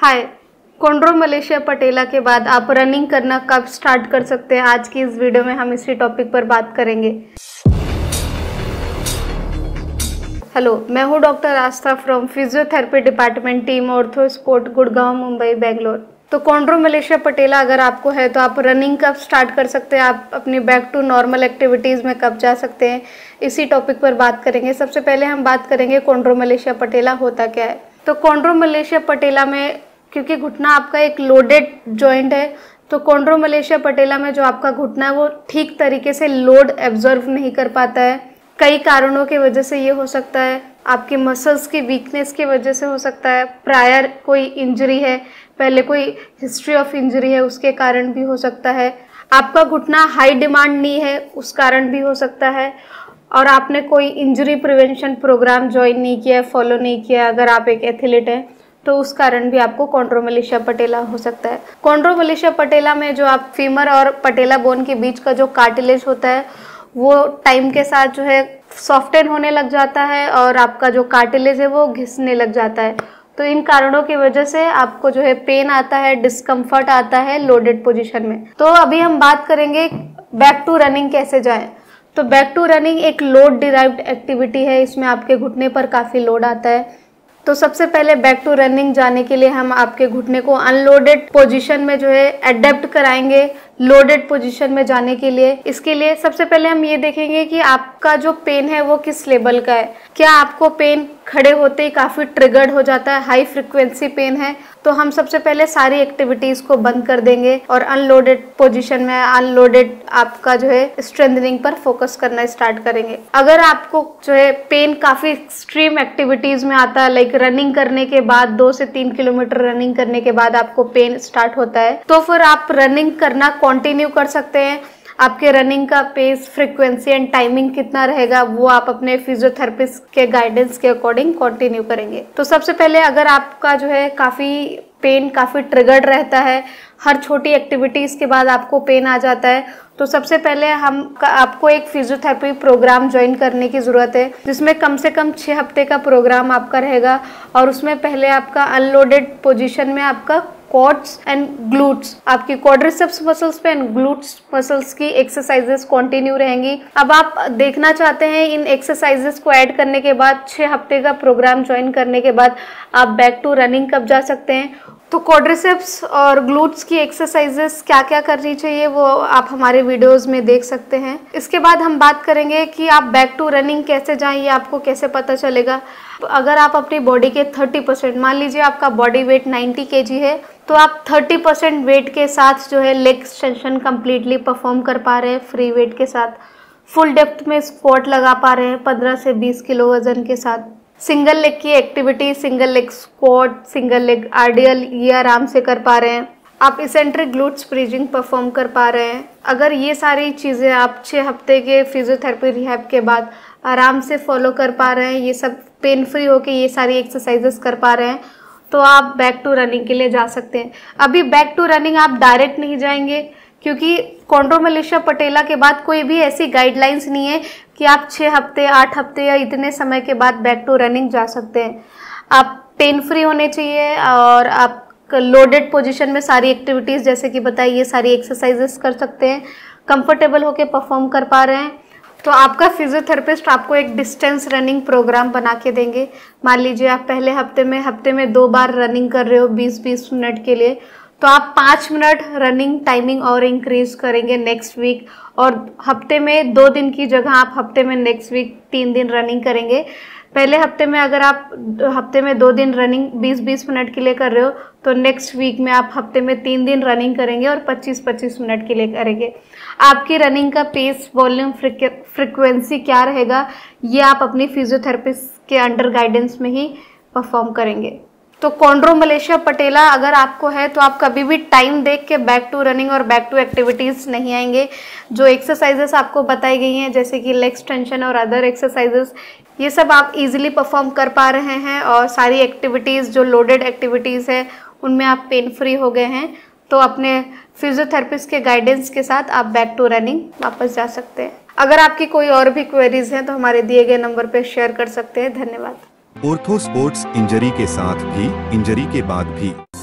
हाय, कोंड्रोमलेशिया पटेला के बाद आप रनिंग करना कब स्टार्ट कर सकते हैं? आज की इस वीडियो में हम इसी टॉपिक पर बात करेंगे। हेलो, मैं हूँ doctor Aastha from physiotherapy department, team ortho sport, Gurgaon, Mumbai, Bangalore. तो कोंड्रोमलेशिया पटेला अगर आपको है तो आप रनिंग कब स्टार्ट कर सकते हैं, आप अपनी बैक टू नॉर्मल एक्टिविटीज़ में कब जा सकते हैं, इसी टॉपिक पर बात करेंगे। सबसे पहले हम बात करेंगे कोंड्रोमलेशिया पटेला होता क्या है। तो कोंड्रोमलेशिया पटेला में, क्योंकि घुटना आपका एक लोडेड जॉइंट है, तो कोंड्रोमलेशिया पटेला में जो आपका घुटना है वो ठीक तरीके से लोड एब्जॉर्व नहीं कर पाता है। कई कारणों की वजह से ये हो सकता है। आपकी मसल्स की वीकनेस की वजह से हो सकता है, प्रायर कोई इंजरी है, पहले कोई हिस्ट्री ऑफ इंजरी है, उसके कारण भी हो सकता है। आपका घुटना हाई डिमांड नी है, उस कारण भी हो सकता है। और आपने कोई इंजरी प्रिवेंशन प्रोग्राम ज्वाइन नहीं किया, फॉलो नहीं किया, अगर आप एक एथलीट हैं तो उस कारण भी आपको कोंड्रोमलेशिया पटेला हो सकता है। कोंड्रोमलेशिया पटेला में जो आप फीमर और पटेला बोन के बीच का जो कार्टिलेज होता है वो टाइम के साथ जो है सॉफ्टन होने लग जाता है और आपका जो कार्टिलेज है वो घिसने लग जाता है। तो इन कारणों की वजह से आपको जो है पेन आता है, डिस्कम्फर्ट आता है लोडेड पोजीशन में। तो अभी हम बात करेंगे बैक टू रनिंग कैसे जाएं। तो बैक टू रनिंग एक लोड डिराइव्ड एक्टिविटी है, इसमें आपके घुटने पर काफ़ी लोड आता है। तो सबसे पहले बैक टू रनिंग जाने के लिए हम आपके घुटने को अनलोडेड पोजीशन में जो है एडेप्ट कराएंगे लोडेड पोजीशन में जाने के लिए। इसके लिए सबसे पहले हम ये देखेंगे कि आपका जो पेन है वो किस लेवल का है। क्या आपको पेन खड़े होते ही काफ़ी ट्रिगर्ड हो जाता है, हाई फ्रिक्वेंसी पेन है, तो हम सबसे पहले सारी एक्टिविटीज़ को बंद कर देंगे और अनलोडेड पोजीशन में अनलोडेड आपका जो है स्ट्रेंथनिंग पर फोकस करना स्टार्ट करेंगे। अगर आपको जो है पेन काफ़ी एक्सट्रीम एक्टिविटीज़ में आता है, लाइक रनिंग करने के बाद 2 से 3 किलोमीटर रनिंग करने के बाद आपको पेन स्टार्ट होता है, तो फिर आप रनिंग करना कंटिन्यू कर सकते हैं। आपके रनिंग का पेस, फ्रीक्वेंसी एंड टाइमिंग कितना रहेगा वो आप अपने फिजियोथेरेपिस्ट के गाइडेंस के अकॉर्डिंग कंटिन्यू करेंगे। तो सबसे पहले अगर आपका जो है पेन काफ़ी ट्रिगर्ड रहता है, हर छोटी एक्टिविटीज़ के बाद आपको पेन आ जाता है, तो सबसे पहले आपको एक फिजियोथेरेपी प्रोग्राम ज्वाइन करने की ज़रूरत है, जिसमें कम से कम 6 हफ्ते का प्रोग्राम आपका रहेगा। और उसमें पहले आपका अनलोडेड पोजीशन में आपका क्वाड्स एंड ग्लूट्स, आपकी क्वाड्रिसेप्स मसल्स पे एंड ग्लूट्स मसल्स की एक्सरसाइजेस कंटिन्यू रहेंगी। अब आप देखना चाहते हैं इन एक्सरसाइजेस को ऐड करने के बाद 6 हफ्ते का प्रोग्राम ज्वाइन करने के बाद आप बैक टू रनिंग कब जा सकते हैं। तो क्वाड्रिसेप्स और ग्लूट्स की एक्सरसाइजेस क्या क्या करनी चाहिए वो आप हमारे वीडियोस में देख सकते हैं। इसके बाद हम बात करेंगे कि आप बैक टू रनिंग कैसे जाएं, ये आपको कैसे पता चलेगा। अगर आप अपनी बॉडी के 30%, मान लीजिए आपका बॉडी वेट 90 kg है, तो आप 30% वेट के साथ जो है लेग एक्सटेंशन कंप्लीटली परफॉर्म कर पा रहे हैं फ्री वेट के साथ, फुल डेप्थ में स्क्वाट लगा पा रहे हैं 15 से 20 किलो वजन के साथ, सिंगल लेग की activity, single leg squat, single leg RDL, ये आराम से कर पा रहे हैं। आप इसेंट्रिक ग्लूट्स ब्रीजिंग परफॉर्म कर पा रहे हैं। अगर ये सारी चीज़ें आप 6 हफ्ते के फिजियोथेरेपी रिहैब के बाद आराम से फॉलो कर पा रहे हैं, ये सब पेन फ्री होके ये सारी एक्सरसाइजेस कर पा रहे हैं, तो आप बैक टू रनिंग के लिए जा सकते हैं। अभी बैक टू रनिंग आप डायरेक्ट नहीं जाएंगे, क्योंकि कोंड्रोमलेशिया पटेला के बाद कोई भी ऐसी गाइडलाइंस नहीं है कि आप 6 हफ्ते, 8 हफ्ते या इतने समय के बाद बैक टू रनिंग जा सकते हैं। आप पेन फ्री होने चाहिए और आप लोडेड पोजीशन में सारी एक्टिविटीज़ जैसे कि बताइए ये सारी एक्सरसाइजेस कर सकते हैं, कंफर्टेबल होके परफॉर्म कर पा रहे हैं। तो आपका फिजियोथेरेपिस्ट आपको एक डिस्टेंस रनिंग प्रोग्राम बना के देंगे। मान लीजिए आप पहले हफ्ते में 2 बार रनिंग कर रहे हो 20-20 मिनट के लिए, तो आप 5 मिनट रनिंग टाइमिंग और इंक्रीज करेंगे नेक्स्ट वीक, और हफ्ते में 2 दिन की जगह आप हफ्ते में नेक्स्ट वीक 3 दिन रनिंग करेंगे। पहले हफ्ते में अगर आप हफ्ते में 2 दिन रनिंग 20-20 मिनट के लिए कर रहे हो, तो नेक्स्ट वीक में आप हफ्ते में 3 दिन रनिंग करेंगे और 25-25 मिनट के लिए करेंगे। आपकी रनिंग का पेस, वॉल्यूम, फ्रिक्वेंसी क्या रहेगा ये आप अपनी फिजियोथेरेपिस्ट के अंडर गाइडेंस में ही परफॉर्म करेंगे। तो कोंड्रोमलेशिया पटेला अगर आपको है तो आप कभी भी टाइम देख के बैक टू रनिंग और बैक टू एक्टिविटीज़ नहीं आएंगे। जो एक्सरसाइजेस आपको बताई गई हैं जैसे कि लेग एक्सटेंशन और अदर एक्सरसाइजेस, ये सब आप इजीली परफॉर्म कर पा रहे हैं और सारी एक्टिविटीज़ जो लोडेड एक्टिविटीज़ है उनमें आप पेन फ्री हो गए हैं। तो अपने फिजियोथेरेपिस्ट के गाइडेंस के साथ आप बैक टू रनिंग वापस जा सकते हैं। अगर आपकी कोई और भी क्वेरीज हैं तो हमारे दिए गए नंबर पर शेयर कर सकते हैं। धन्यवाद। ऑर्थो स्पोर्ट्स इंजरी के साथ भी, इंजरी के बाद भी